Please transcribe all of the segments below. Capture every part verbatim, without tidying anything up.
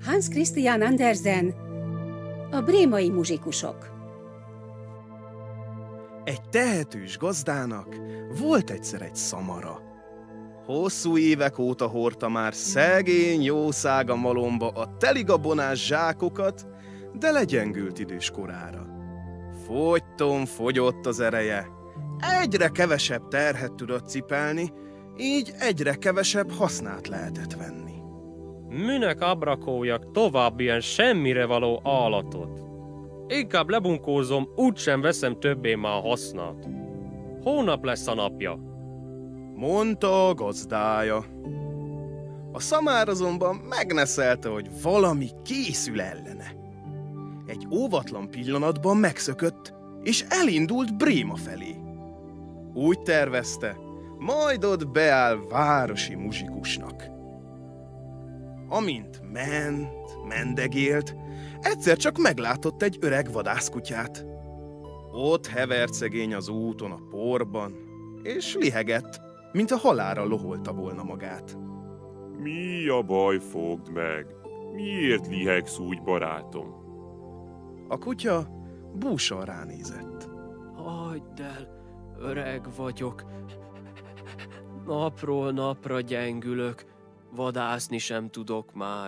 Hans Christian Andersen, a brémai muzsikusok. Egy tehetős gazdának volt egyszer egy szamara. Hosszú évek óta hordta már szegény jószága malomba a teligabonás zsákokat, de legyengült idős korára. Fogyton fogyott az ereje, egyre kevesebb terhet tudott cipelni, így egyre kevesebb hasznát lehetett venni. Minek abrakóljak tovább ilyen semmire való állatot? Inkább lebunkózom, úgysem veszem többé már hasznát. Hónap lesz a napja. Mondta a gazdája. A szamár azonban megneszelte, hogy valami készül ellene. Egy óvatlan pillanatban megszökött, és elindult Bréma felé. Úgy tervezte, majd ott beáll városi muzsikusnak. Amint ment, mendegélt, egyszer csak meglátott egy öreg vadászkutyát. Ott hevert szegény az úton a porban, és lihegett, mint a halálra loholta volna magát. Mi a baj, fogd meg? Miért lihegsz úgy, barátom? A kutya búsan ránézett. Hagyd el, öreg vagyok. Napról napra gyengülök, vadászni sem tudok már.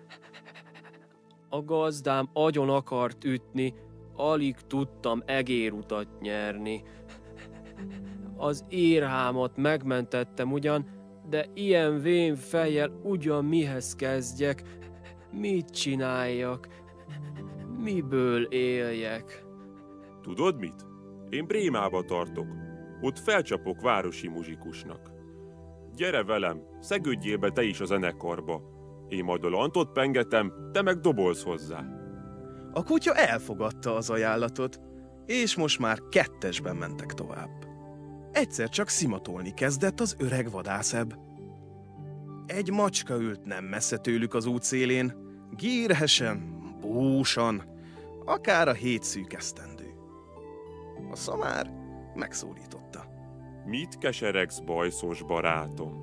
A gazdám agyon akart ütni, alig tudtam egérutat nyerni. Az írhámat megmentettem ugyan, de ilyen vén fejjel ugyan mihez kezdjek, mit csináljak, miből éljek. Tudod mit? Én Brémába tartok. Ott felcsapok városi muzsikusnak. Gyere velem, szegődjél be te is a zenekarba. Én majd a lantot pengetem, te meg dobolsz hozzá. A kutya elfogadta az ajánlatot, és most már kettesben mentek tovább. Egyszer csak szimatolni kezdett az öreg vadászebb. Egy macska ült nem messze tőlük az út szélén, gírhesen, búsan, akár a hét szűk esztendő. A szamár megszólította. Mit keseregsz, bajszos barátom?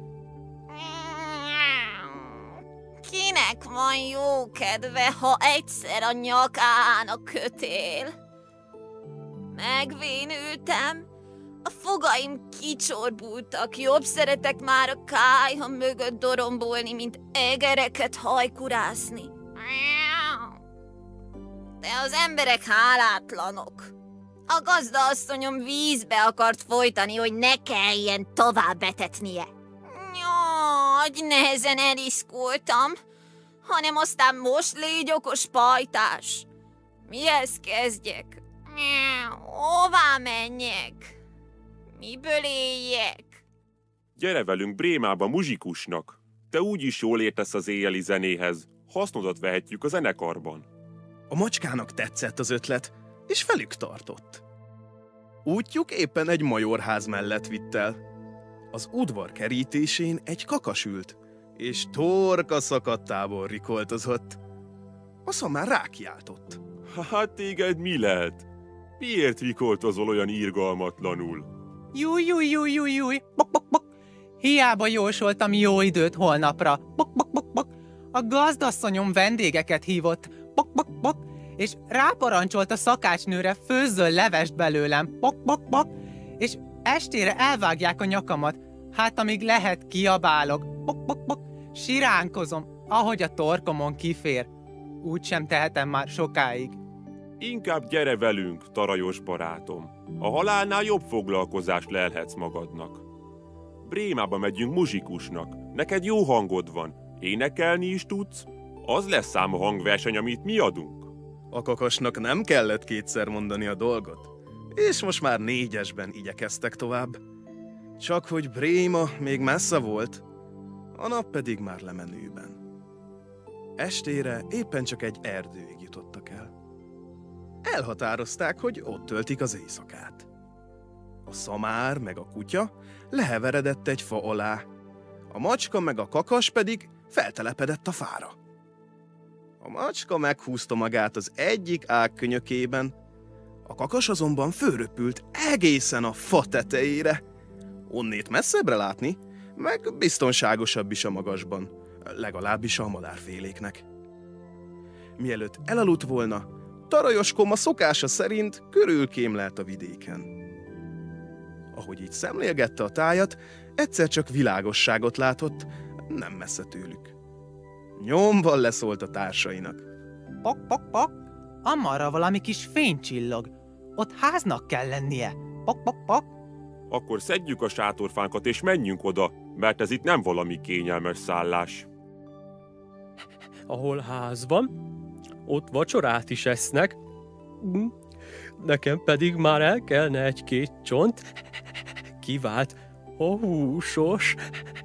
Kinek van jó kedve, ha egyszer a nyakának kötél? Megvénültem, a fogaim kicsorbultak, jobb szeretek már a kályha mögött dorombolni, mint egereket hajkurászni. De az emberek hálátlanok. A gazdaasszonyom vízbe akart folytani, hogy ne kelljen tovább betetnie. Nagy nehezen eliszkultam, hanem aztán most légy okos pajtás. Mihez kezdjek? Hová menjek? Miből éljek? Gyere velünk Brémába muzsikusnak. Te úgyis jól értesz az éjjeli zenéhez. Hasznodat vehetjük a zenekarban. A macskának tetszett az ötlet, és velük tartott. Útjuk éppen egy majorház mellett vitt el. Az udvar kerítésén egy kakas ült, és torka szakadtából rikoltozott. A szamár rákiáltott. Hát téged mi lehet? Miért rikoltozol olyan irgalmatlanul? Júj, júj, júj, júj, júj, bok, bok, bok. Hiába jósoltam jó időt holnapra, bok, bok, bok, bok. A gazdasszonyom vendégeket hívott, bok, bok, bok. És ráparancsolt a szakácsnőre, főzzöl levest belőlem, bok, bok, bok. És estére elvágják a nyakamat, hát amíg lehet kiabálok, bok, bok, bok. Siránkozom, ahogy a torkomon kifér. Úgy sem tehetem már sokáig. Inkább gyere velünk, tarajos barátom. A halálnál jobb foglalkozást lelhetsz magadnak. Brémába megyünk muzsikusnak. Neked jó hangod van. Énekelni is tudsz? Az lesz ám a hangverseny, amit mi adunk. A kakasnak nem kellett kétszer mondani a dolgot, és most már négyesben igyekeztek tovább. Csak hogy Bréma még messze volt, a nap pedig már lemenőben. Estére éppen csak egy erdőig jutottak el. Elhatározták, hogy ott töltik az éjszakát. A szamár meg a kutya leheveredett egy fa alá, a macska meg a kakas pedig feltelepedett a fára. A macska meghúzta magát az egyik ág könyökében, a kakas azonban fölröpült egészen a fa tetejére. Onnét messzebbre látni, meg biztonságosabb is a magasban, legalábbis a madárféléknek. Mielőtt elaludt volna, Tarajos Koma szokása szerint körülkémlelt a vidéken. Ahogy így szemlélgette a tájat, egyszer csak világosságot látott, nem messze tőlük. Nyomban leszólt a társainak. Pok, pok, pok, amarra valami kis fény csillog. Ott háznak kell lennie. Pok, pok, pok. Akkor szedjük a sátorfánkat és menjünk oda, mert ez itt nem valami kényelmes szállás. Ahol ház van, ott vacsorát is esznek. Nekem pedig már el kellene egy-két csont. Kivált, húsos.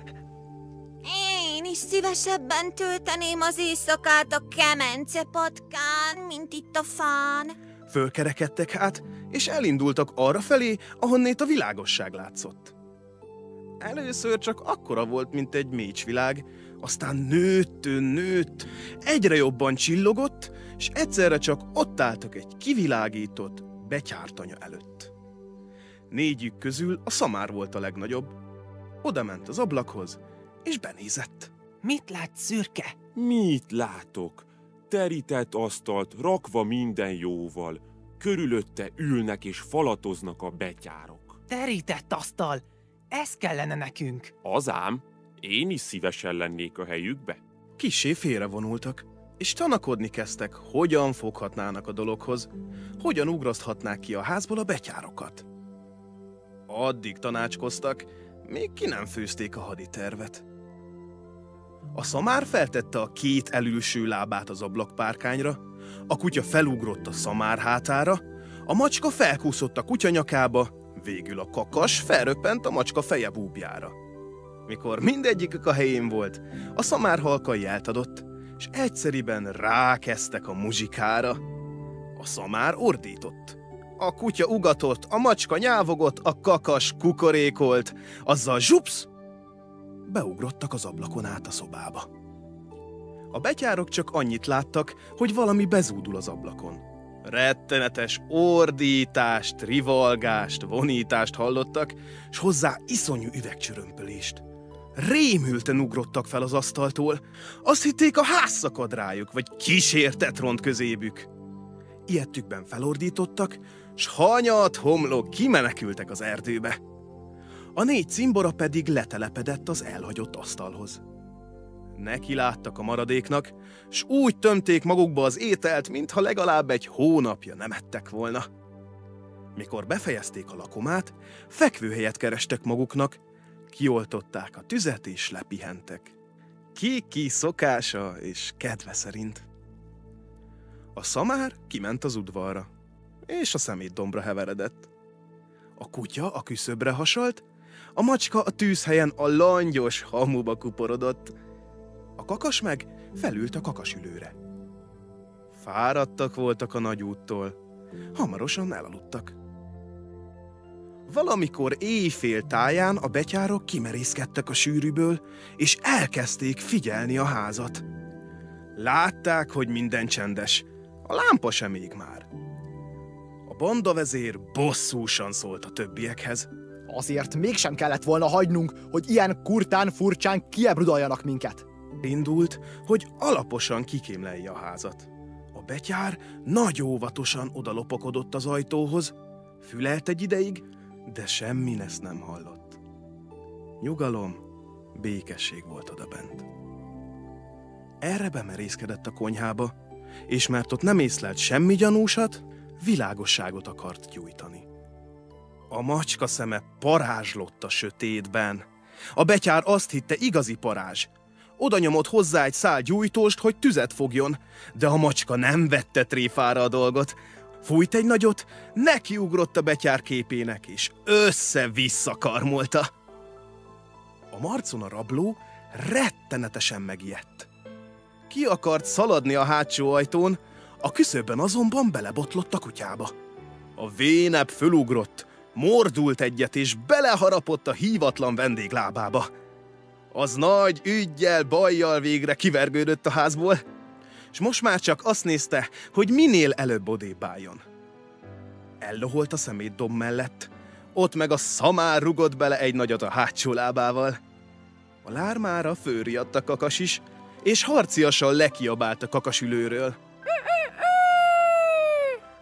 Én is szívesebben tölteném az éjszakát a kemence patkán, mint itt a fán. Fölkerekedtek hát, és elindultak arra felé, ahonnét a világosság látszott. Először csak akkora volt, mint egy mécsvilág, aztán nőtt, nőtt, egyre jobban csillogott, és egyszerre csak ott álltak egy kivilágított betyártanya előtt. Négyük közül a szamár volt a legnagyobb. Oda ment az ablakhoz, és benézett. Mit látsz, szürke? Mit látok? Terített asztalt, rakva minden jóval. Körülötte ülnek és falatoznak a betyárok. Terített asztal! Ez kellene nekünk. Az ám, én is szívesen lennék a helyükbe. Kissé félrevonultak, és tanakodni kezdtek, hogyan foghatnának a dologhoz, hogyan ugraszthatnák ki a házból a betyárokat. Addig tanácskoztak, még ki nem főzték a haditervet. A szamár feltette a két elülső lábát az ablakpárkányra, a kutya felugrott a szamár hátára, a macska felkúszott a kutya nyakába, végül a kakas felröppent a macska feje búbjára. Mikor mindegyikük a helyén volt, a szamár halkai eltadott, és egyszeriben rákezdtek a muzsikára. A szamár ordított. A kutya ugatott, a macska nyávogott, a kakas kukorékolt, azzal zsupsz! Beugrottak az ablakon át a szobába. A betyárok csak annyit láttak, hogy valami bezúdul az ablakon. Rettenetes ordítást, rivalgást, vonítást hallottak, s hozzá iszonyú üvegcsörömpölést. Rémülten ugrottak fel az asztaltól, azt hitték, a ház szakad rájuk, vagy kísértet ront közébük. Ilyettükben felordítottak, s hanyat homlok kimenekültek az erdőbe. A négy cimbora pedig letelepedett az elhagyott asztalhoz. Neki láttak a maradéknak, s úgy tömték magukba az ételt, mintha legalább egy hónapja nem ettek volna. Mikor befejezték a lakomát, fekvőhelyet kerestek maguknak, kioltották a tüzet és lepihentek. Ki-ki szokása és kedve szerint. A szamár kiment az udvarra, és a szemétdombra heveredett. A kutya a küszöbre hasalt, a macska a tűzhelyen a langyos hamuba kuporodott, a kakas meg felült a kakasülőre. Fáradtak voltak a nagy úttól, hamarosan elaludtak. Valamikor éjfél táján a betyárok kimerészkedtek a sűrűből, és elkezdték figyelni a házat. Látták, hogy minden csendes, a lámpa sem ég már. A bandavezér bosszúsan szólt a többiekhez. Azért mégsem kellett volna hagynunk, hogy ilyen kurtán furcsán kiebrudaljanak minket. Indult, hogy alaposan kikémlelje a házat. A betyár nagy óvatosan odalopakodott az ajtóhoz, fülelt egy ideig, de semmi ezt nem hallott. Nyugalom, békesség volt odabent. Erre bemerészkedett a konyhába, és mert ott nem észlelt semmi gyanúsat, világosságot akart gyújtani. A macska szeme parázslott a sötétben. A betyár azt hitte, igazi parázs. Oda nyomott hozzá egy szál gyújtóst, hogy tüzet fogjon, de a macska nem vette tréfára a dolgot. Fújt egy nagyot, nekiugrott a betyár képének, és össze-vissza karmolta. A marcon a rabló rettenetesen megijedt. Ki akart szaladni a hátsó ajtón, a küszöbben azonban belebotlott a kutyába. A vénebb fölugrott, mordult egyet, és beleharapott a hívatlan vendég lábába. Az nagy üggyel, bajjal végre kivergődött a házból, és most már csak azt nézte, hogy minél előbb odébb álljon. Elloholt a szemétdomb mellett, ott meg a szamár rugott bele egy nagyot a hátsó lábával. A lármára fölriadt a kakas is, és harciasan lekiabált a kakasülőről.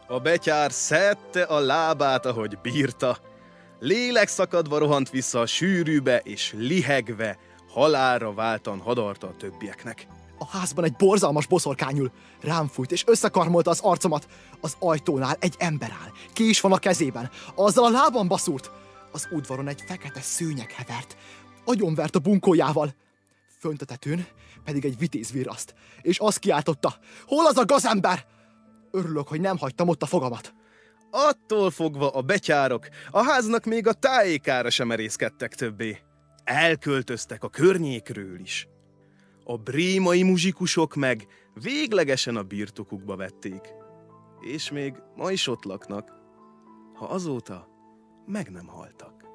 A betyár szedte a lábát, ahogy bírta. Lélekszakadva rohant vissza a sűrűbe, és lihegve, halálra váltan hadarta a többieknek. A házban egy borzalmas boszorkány ül. Rám fújt, és összekarmolta az arcomat. Az ajtónál egy ember áll. Ki is van a kezében. Azzal a lábam baszúrt. Az udvaron egy fekete szőnyeg hevert. Agyonvert a bunkójával. Fönt a tetőn pedig egy vitéz virraszt. És azt kiáltotta: hol az a gazember? Örülök, hogy nem hagytam ott a fogamat. Attól fogva a betyárok a háznak még a tájékára sem merészkedtek többé. Elköltöztek a környékről is. A brémai muzsikusok meg véglegesen a birtokukba vették. És még ma is ott laknak, ha azóta meg nem haltak.